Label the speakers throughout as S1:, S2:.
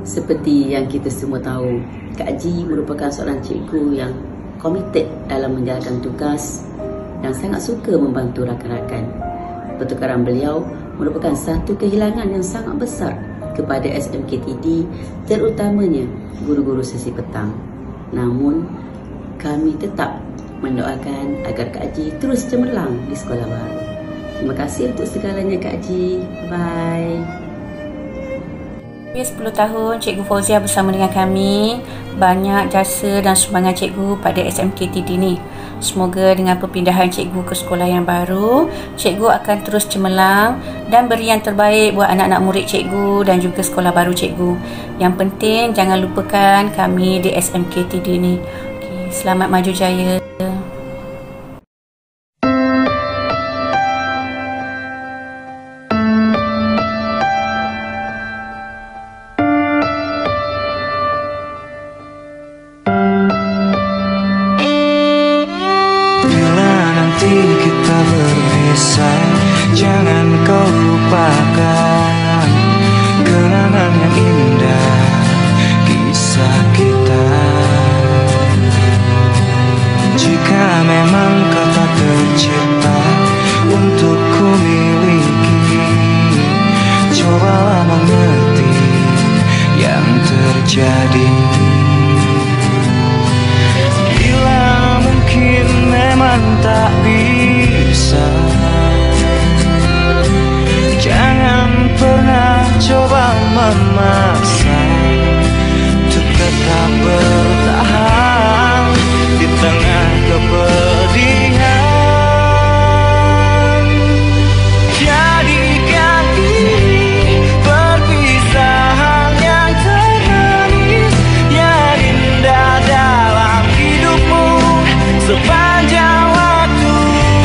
S1: Seperti yang kita semua tahu, Kak Ji merupakan seorang cikgu yang komited dalam menjalankan tugas dan sangat suka membantu rakan-rakan. Pertukaran beliau merupakan satu kehilangan yang sangat besar kepada SMKTD, terutamanya guru-guru sesi petang. Namun, kami tetap mendoakan agar Kak Ji terus cemerlang di sekolah baru. Terima kasih untuk segalanya Kak Ji. Bye.
S2: 10 tahun Cikgu Fauzia bersama dengan kami. Banyak jasa dan sumbangan cikgu pada SMKTD ni. Semoga dengan perpindahan cikgu ke sekolah yang baru, cikgu akan terus cemerlang dan beri yang terbaik buat anak-anak murid cikgu dan juga sekolah baru cikgu. Yang penting jangan lupakan kami di SMKTD ni. Okay, selamat maju jaya.
S3: Kita berpisah, jangan kau lupakan kenangan yang indah, kisah kita. Jika memang kau tak tercipta untuk ku miliki, cobalah mengerti yang terjadi. Bila mungkin memang tak bisa, jangan pernah coba memaksa untuk tetap bertahan di tengah kepedihan. Jadikan ini perpisahan yang termanis, yang indah dalam hidupmu sepanjang waktu.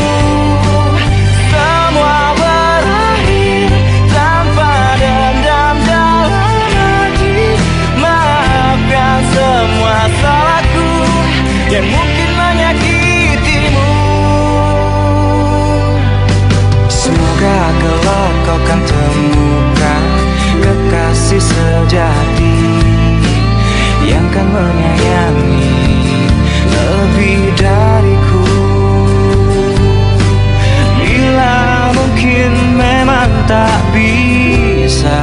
S3: Semua berakhir tanpa dendam dalam hati. Maafkan semua salahku yang mungkin menyakitimu. Semoga kelak kau kan temukan kekasih sejati yang kan menyayangi lebih dariku. Bila mungkin memang tak bisa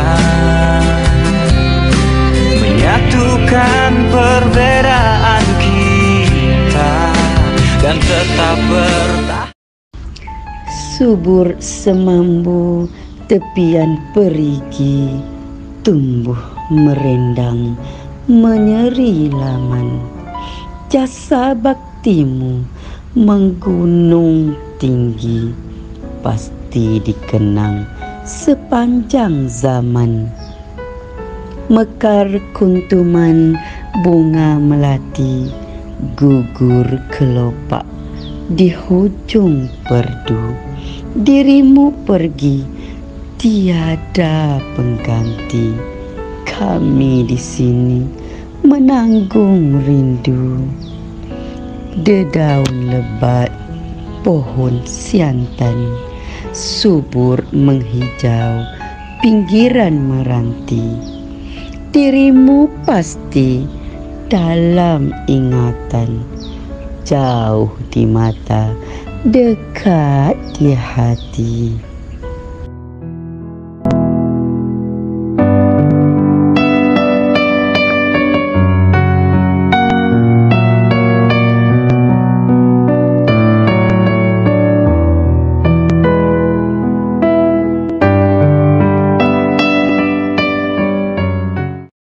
S3: menyatukan perbedaan kita dan tetap bertahan.
S1: Subur semambu tepian perigi, tumbuh merendang menyeri laman. Jasa baktimu menggunung tinggi, pasti dikenang sepanjang zaman. Mekar kuntuman bunga melati, gugur kelopak di hujung perdu. Dirimu pergi, tiada pengganti. Kami di sini menanggung rindu. Dedaun lebat pohon siantan, subur menghijau pinggiran meranti. Dirimu pasti dalam ingatan, jauh di mata, dekat di hati.